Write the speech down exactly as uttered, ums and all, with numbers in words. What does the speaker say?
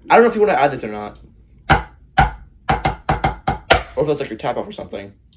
I don't know if you want to add this or not. Or if that's like your tap off or something.